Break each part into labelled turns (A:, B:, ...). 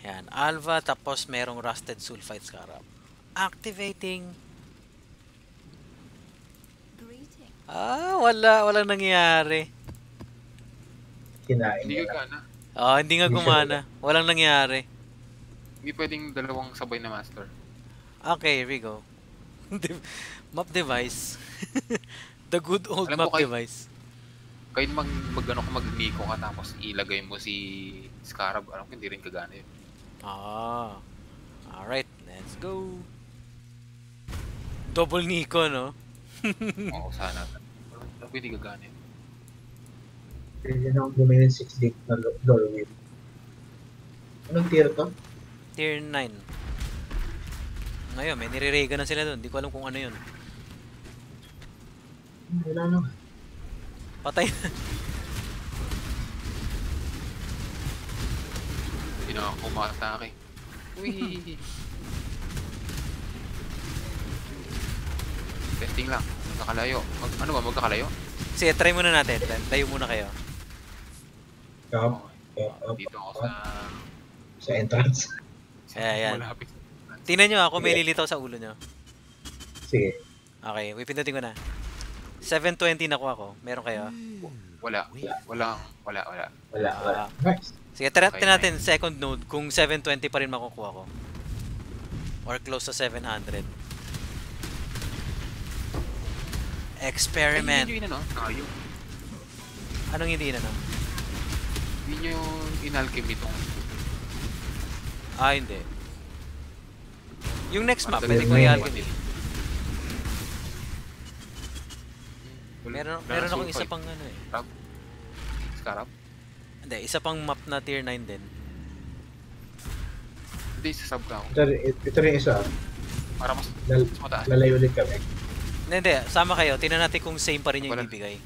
A: Yan, Alva, tapos merong Rusted Sulfite Scarab. Activating. Walang nangyayari.
B: Kinain
C: Hindi
B: niya
C: ka
B: na.
C: gana.
A: Hindi nga gumana. Walang nangyari.
C: Hindi pwedeng dalawang sabay na master.
A: Okay, here we go. Map device. The good old
C: Alam
A: map
C: ko
A: device.
C: Kahit mag-ano ka, mag-Nico ka tapos ilagay mo si Scarab, alam ko hindi rin kagana yun.
A: Alright, let's go. Double Nico, no?
C: Oo, sana. Alam ko hindi kagana yun.
B: Pwede na akong bumili 6 deep na doorway. Anong tier to?
A: Tier 9. Ngayon, may nire-rega na sila doon. Hindi ko alam kung ano yun.
B: Wala na.
A: Patay na.
C: Hindi na ako umatake. Uy! Testing lang. Magkakalayo. Ano ba? Magkakalayo?
A: Sige, try muna natin. Tayo muna kayo.
C: Dito ako
B: sa entrance.
A: Ayan.
C: Malapit.
A: Tingnan nyo ako, may lilitaw sa ulo nyo.
B: Sige.
A: Okay, pindutin ko na. 720 nakuha ko. Meron kayo?
C: Wala.
B: Nice.
A: Sige, tiratin natin second node kung 720 pa rin makukuha ko. Or close to 700. Experiment.
C: Ay, hindi nyo yun,
A: Anong hindi na, no?
C: Hindi nyo inalchem itong...
A: Hindi. Yung next map,
C: Ano
A: pwede ko
B: may
A: i-alchemy. Meron akong isa pang ano eh.
C: Scarab?
A: Hindi, isa pang map na tier 9 din.
C: Hindi, sa sub ka ako.
B: Ito rin isa.
C: Para mas mataas.
B: Lalayo ulit kami.
A: Hindi, sama kayo. Tingnan natin kung same pa rin yung ibibigay.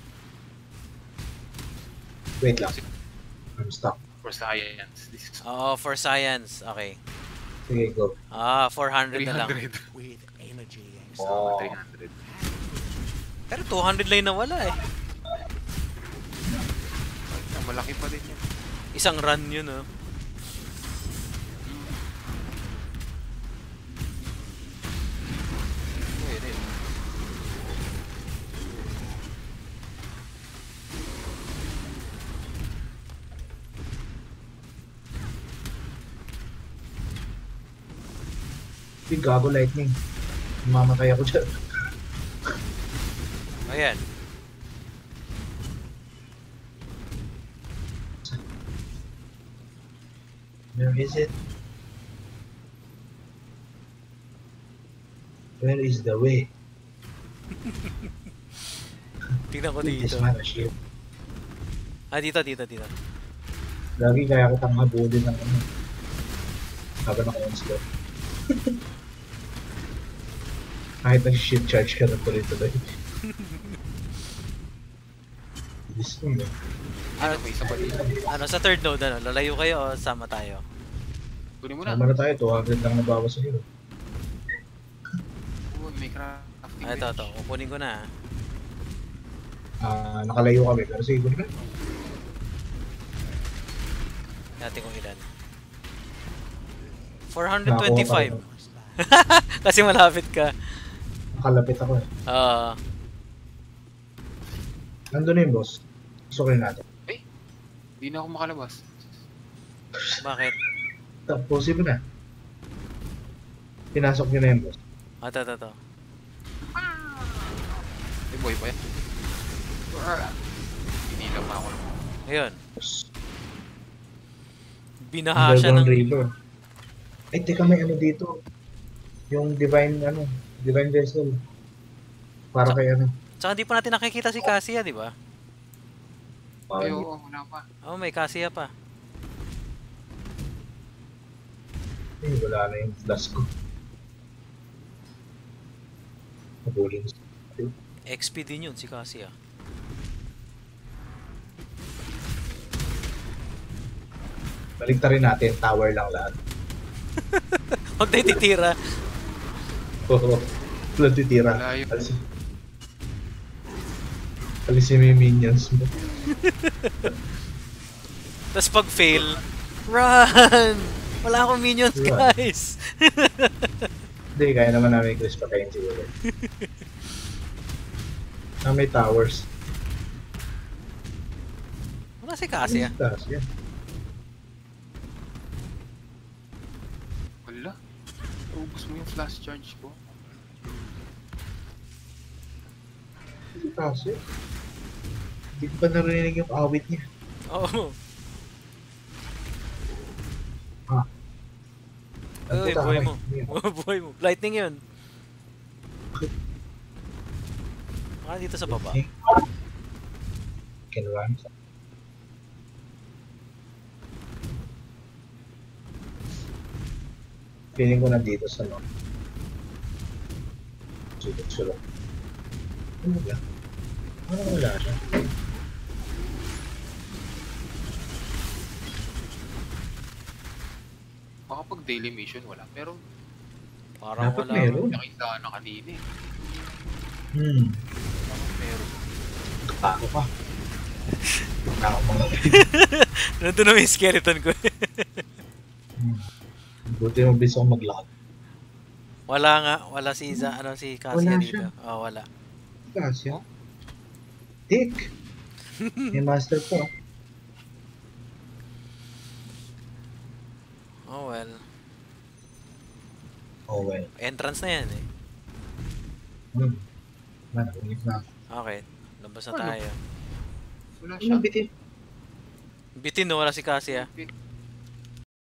B: Wait lang. I'm stuck.
C: For science. This is
A: For science. Okay.
B: Sige, go.
A: 400 na lang.
C: 300.
D: With energy and
B: Oh.
C: 300.
A: Pero 200 lang na wala eh.
C: Ay, malaki pa din yan.
A: Isang run yun, oh.
C: Pwede.
B: Big gago lightning. Mamatay ako dyan.
A: Ayan.
B: Where is it? Where is the way?
A: Tingnan ko
B: This
A: dito.
B: man a shield.
A: Dito.
B: Lagi kaya kitang habulin ng ano. Habang naka-on-slot. Kahit nag-shield charge ka na tuloy-tuloy. This one eh.
C: May isa pa dito.
A: Sa third node, lalayo kayo o sama tayo?
C: Kunin mo na.
B: Sama na tayo, 200 lang nabawas sa hero.
C: May crafting
A: Ito. Kukunin ko na.
B: Nakalayo kami, pero sige, kunin ka.
A: Natin kung ilan. 425. Kasi malapit ka.
B: Nakalapit ako eh. Nandun na yung boss. Sukin natin.
C: Hindi na ako makalabas.
A: Bakit?
B: Tapusin mo na. Pinasok nyo na yung boss.
A: Ito.
C: May boy pa yan. Hinilang pa ako.
A: Ayun. Binaha siya ng...
B: River. Ay, teka, may ano dito. Yung divine vessel. Para kay ano.
A: Tsaka hindi pa natin nakikita si Cassia, di ba?
C: Ay, oo, wala pa.
A: May Cassia pa.
B: Ay, wala na yung flash ko. Habulin.
A: XP din yun, si Cassia.
B: Baliktarin natin, tower lang lahat.
A: Huwag tayo titira.
B: Oo. Walang titira.
C: Malayo.
B: Alisin mo yung minions mo.
A: Tapos pag fail, run! Wala akong minions,
B: Diba?
A: guys.
B: Hindi, kaya naman namin Chris patayin siguro. May towers.
A: Wala si Cassie, ah.
B: Taas yan.
C: Wala. Ubus mo yung flash charge ko.
B: Taas yan. Hindi ko pa narinig yung awit niya.
A: Oo.
B: Ha?
A: Uy,
B: Puta,
A: buhay
B: kamay.
A: mo. Buhay mo. Lightning yun. Baka dito sa baba.
B: Can run. Feeling ko na dito sa no. Sulok-sulok. Ano ba? Ano wala siya?
C: Baka pag daily mission wala. Pero
A: Parang
B: Dapat
A: wala.
B: meron.
C: nakita na kanina eh.
A: Parang meron.
B: Tako pa. Tako mga
A: Nandun na yung skeleton ko.
B: Buti mo bis ako maglakad.
A: Wala nga. Wala si si Cassie
B: Wala
A: dito.
B: siya.
A: Oh, wala.
B: Kasya. Dick. May master po.
A: Oh, well.
B: Oh well.
A: Entrance na yan eh.
B: Ulit na.
A: Okay. Labas na
C: Ano?
A: tayo.
C: Wala
B: Ano
C: siya.
B: bitin?
A: Bitin no, wala si Cassie, ah.
C: Bit.